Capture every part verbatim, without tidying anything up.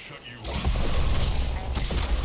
shut you up.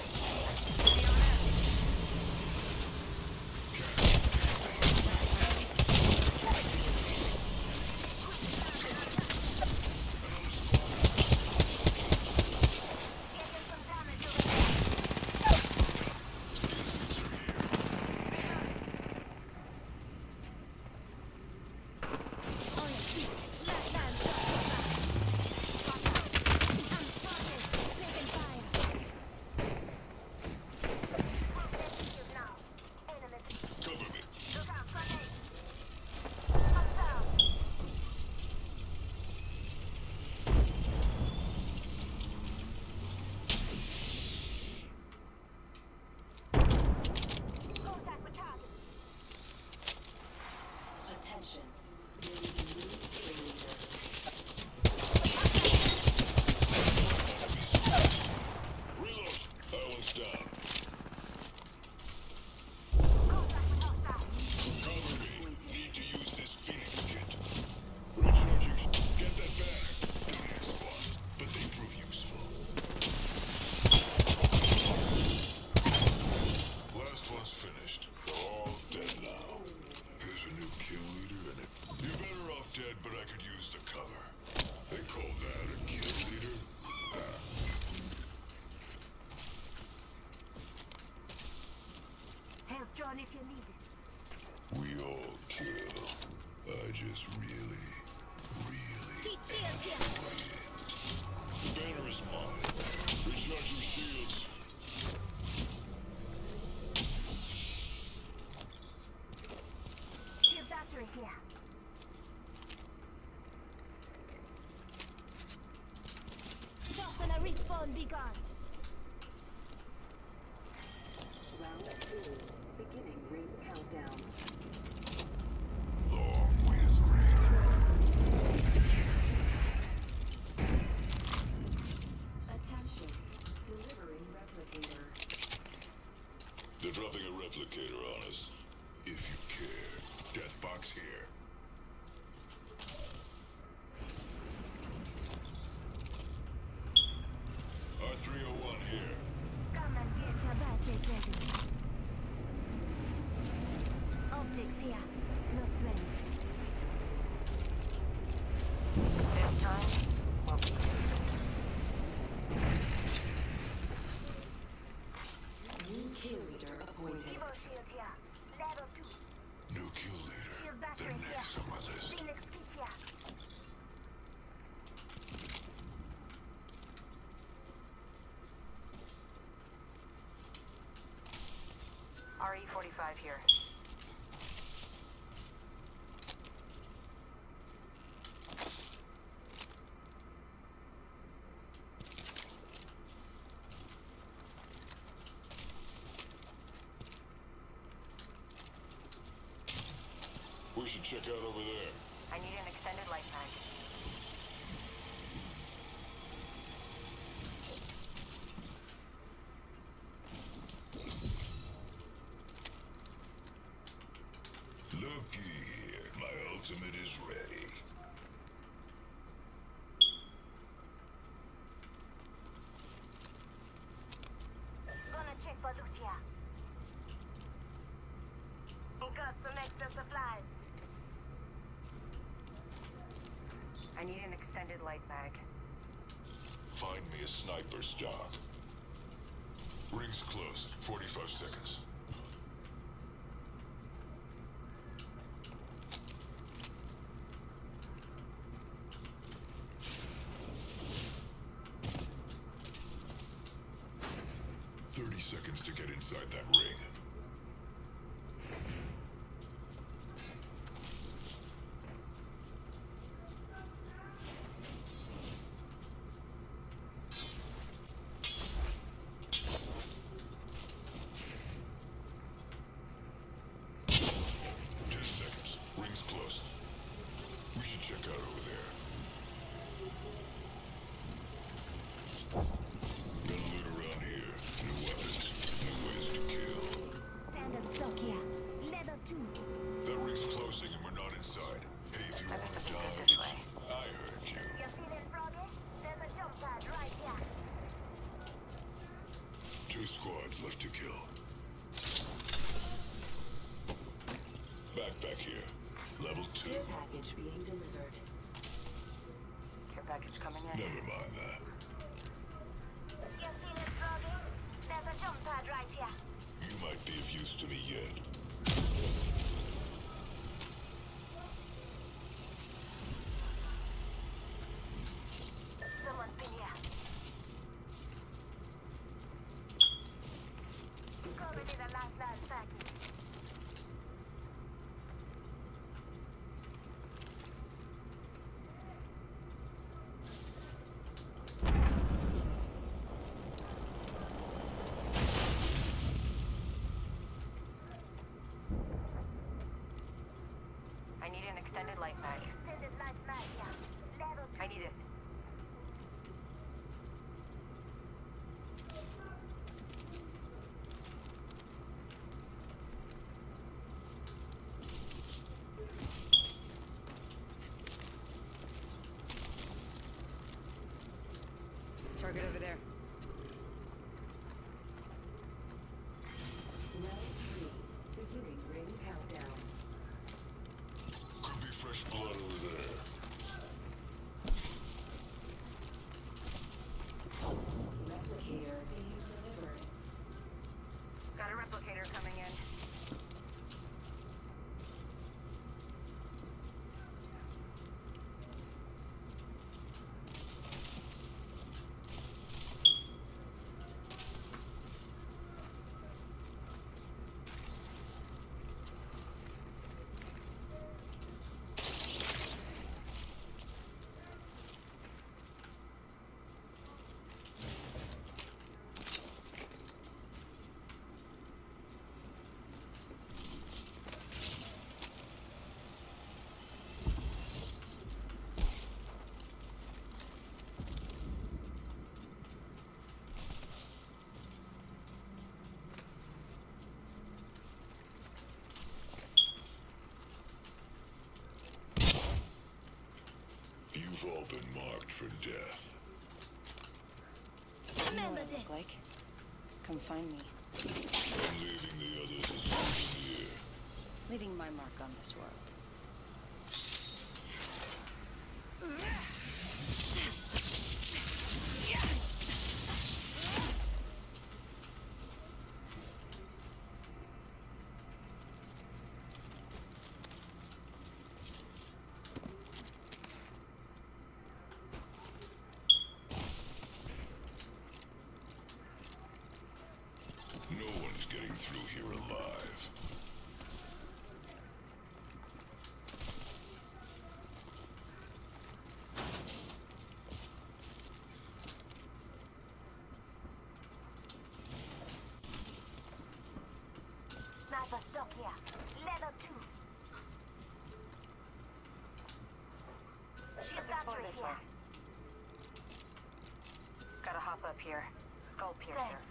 John, if you need it. We all kill. I just really, really enjoy it. The banner is mine. Recharge your shields. Shield battery here. Jocelyn, a respawn, be gone. Round two. Beginning ring countdown. Long way to the ring. Attention. Delivering replicator. They're dropping a replicator on us. If you care. Deathbox here. R three oh one here. Come and get your batteries ready. Optics here. No sweat. This time will be different. New kill leader appointed. Evo shield here. Level two. New kill leader. Shield They're battery next here. on my list. Phoenix kit here. R E forty-five here. We should check out over there. I need an extended light pack. Looky here. My ultimate is ready. Gonna check for loot here. Got some extra supplies. I need an extended light bag. Find me a sniper stock. Ring's close. forty-five seconds. Thirty seconds to get inside that ring. Ten seconds. Ring's close. We should check out over there. Gonna loot around here. New weapons, new ways to kill. here. Level two. Care package being delivered. Care package coming in. Never mind that. You feeling froggy? There's a jump pad right here. You might be of use to me yet. Someone's been here. Covered in a last last second. I need an extended light mag. Extended light mag here. Level two. I need it. Target over there. Round three. Beginning ring countdown. Could be fresh blood over there. Replicator being delivered. Got a replicator coming in. You've all been marked for death. You know Remember what I this. look like? Come find me. I'm leaving the others as souvenirs. Leaving my mark on this world. No one's getting through here alive. Sniper stuck here. Level two. Shield Let's explore battery this here. way. Gotta hop up here. Skull piercer. Thanks.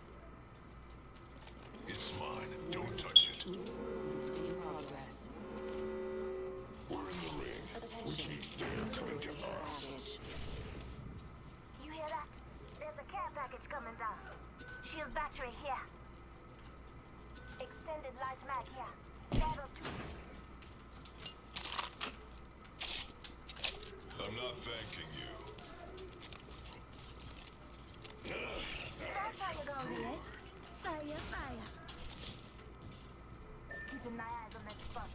It's mine. Don't touch it. In progress. We're in the ring, which means they're coming to us. Package. You hear that? There's a care package coming down. Shield battery here. Extended light mag here. Level two. I'm not thanking you. That's how you go, Good. Lily. Fire, fire. Keeping my eyes on that spot.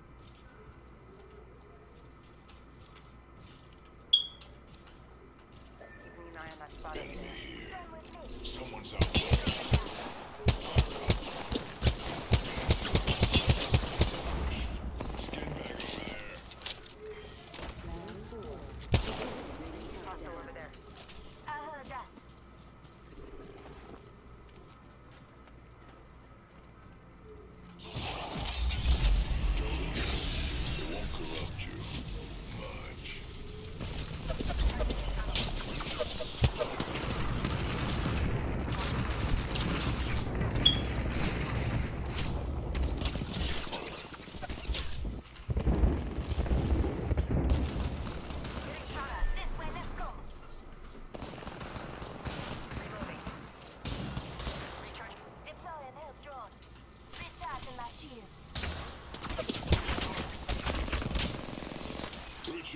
Keeping an eye on that spot. Enemy here. Come with me. Someone's out there. Skin bag over there. Round four. Ring Hostile countdown. over there. I heard that.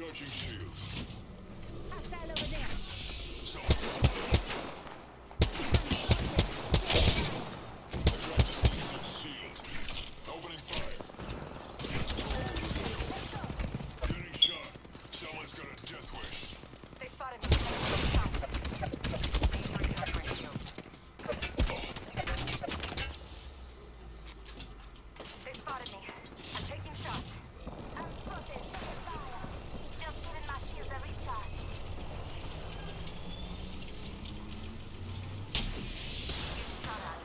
Recharging shields. Hostile over there. Shield. Opening fire. Getting shot. Someone's got a death wish. They spotted me. Shot. Need to recharge my shield. They spotted me. I'm taking shots. I'm spotted. Taking fire. Just giving my shields a recharge. Shot at.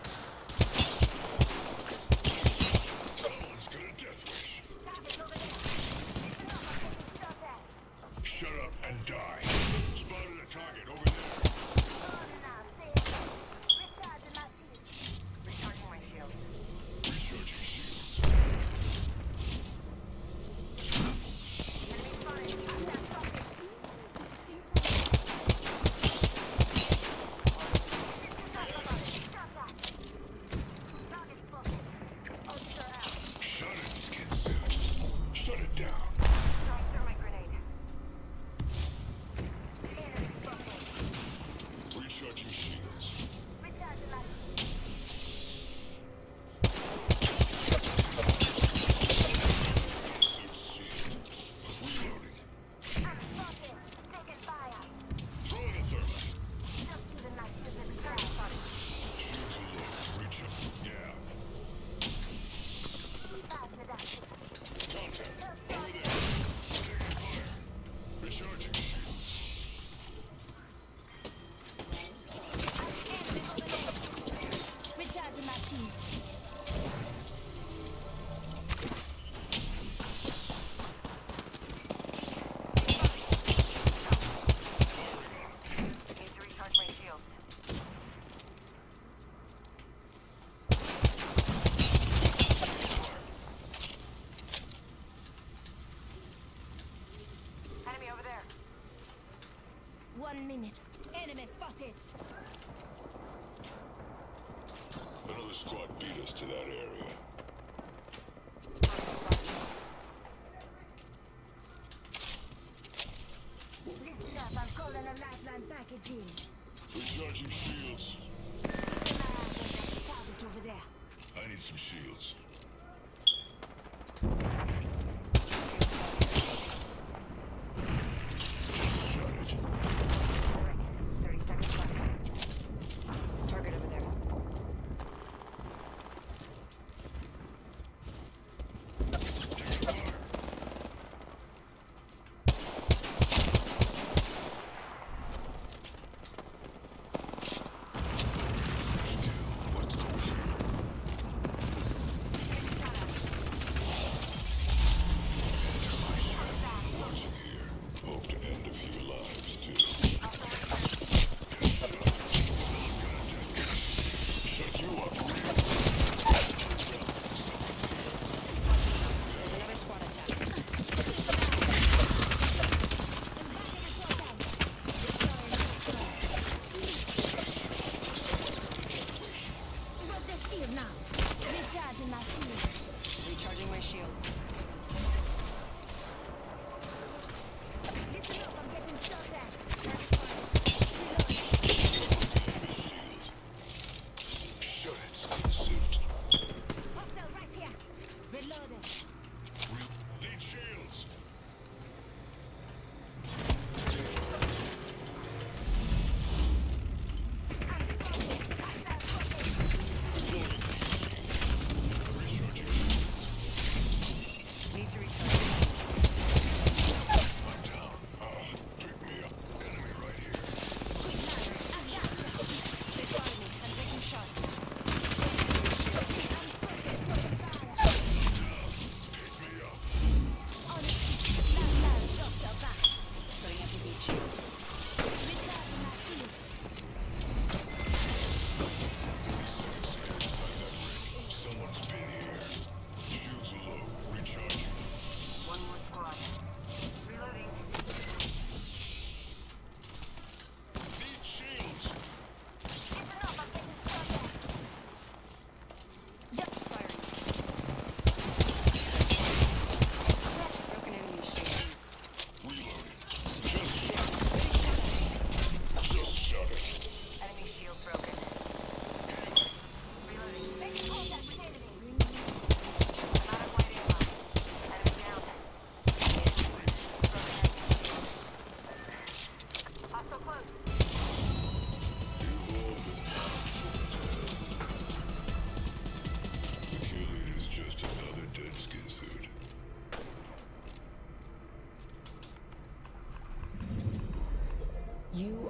Someone's got a death wish. Target over there. Listen up, I'm taking shot at. Shut up and die. Spotted a target over there. On now, say it. Recharging my shields. Recharging my shield. Recharging shields. Enemy spotted. Hostile spotted. Shot at. Target spotted. Ultra out. Shut it, skin suit. Shut it down. Throwing thermite grenade. Enemy spotted. Recharging shields. Recharging my shields. Suit sealed. Reloading. I'm spotted. Taking fire. Throwing a thermite. Just giving my shields a recharge. Shields are low. Reach up. Yeah. Pass me that shit. Contact. Over there. Taking fire. Recharging shields. Enemy over there. Recharging my shields. Need to recharge my shields. Enemy over there. One minute. Enemy spotted. Another squad beat us to that area. Listen up, I'm calling a lifeline package in. Recharging shields. Keep my eyes on that target over there. I need some shields. Just shut it. thirty seconds left. Target over there. Taking fire. Kill. Let's go here.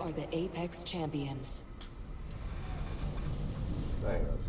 are the Apex Champions. Hang on.